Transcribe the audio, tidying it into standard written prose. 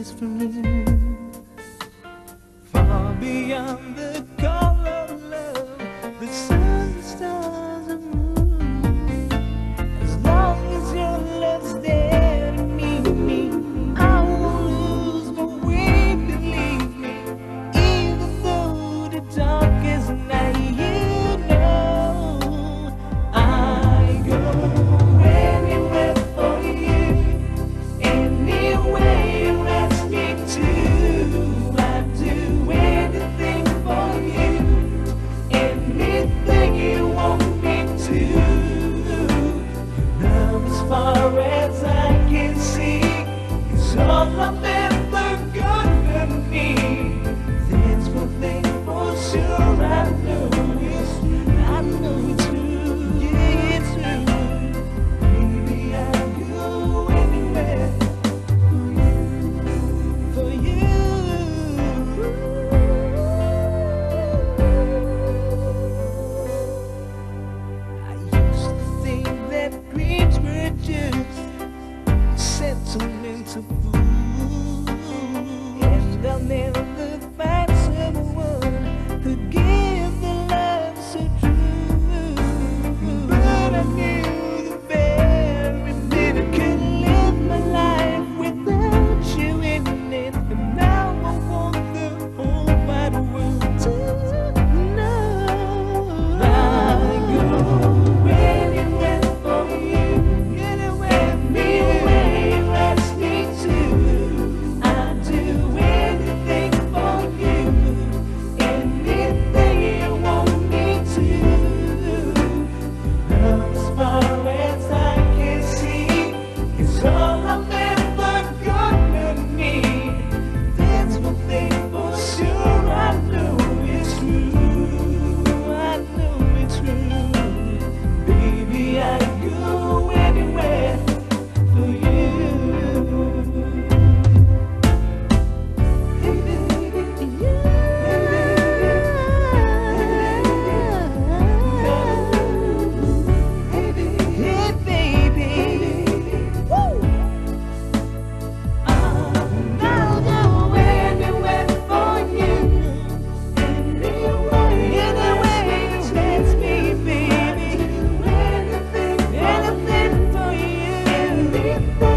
kiss from you. Far beyond the call of love, the sun, the stars, and moon. As long as your love's there to meet me, I won't lose my way, believe me. Even though the darkest night, you know, I go anywhere for you, anywhere you ask me to. I do anything for you, anything you want me to. Love, as far as I can see, is all I've ever gonna need. There's one thing for sure, I know it's true, yeah, it's true. Baby, I'd go anywhere for you. I used to think that dreams were just sentimental fools, and I'll never find someone who'd give the love so true. But I knew the very minute could live my life without you in it, and now I want the whole wide world to know. I go anywhere for you, anywhere you ask me to. I do anything for you, anything you want me to. Love, as far as I can see, is all I'm ever gonna need. There's one thing for sure, I know it's true, I know it's true. Baby, I'd go anywhere for you. Hey baby, hey baby, woo! I'll go anywhere for you, anywhere you ask me, baby. Anything for you, anything.